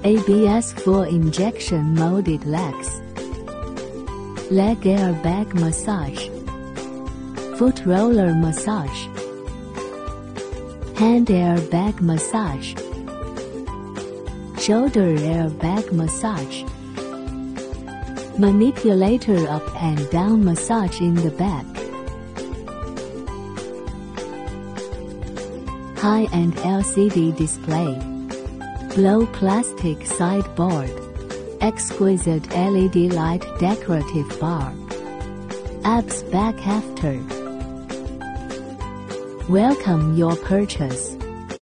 ABS full injection molded legs, leg airbag massage, foot roller massage, hand airbag massage, shoulder airbag massage, manipulator up and down massage in the back, high-end LCD display, glow plastic sideboard, exquisite LED light decorative bar, abs back after. Welcome your purchase.